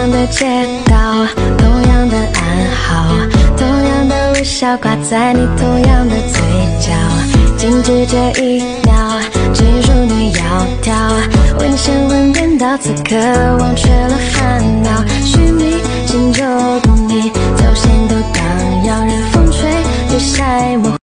样的街道，同样的暗号，同样的微笑挂在你同样的嘴角。静止这一秒，技术女窈窕，为你神魂颠倒，此刻忘却了烦恼，虚迷心就。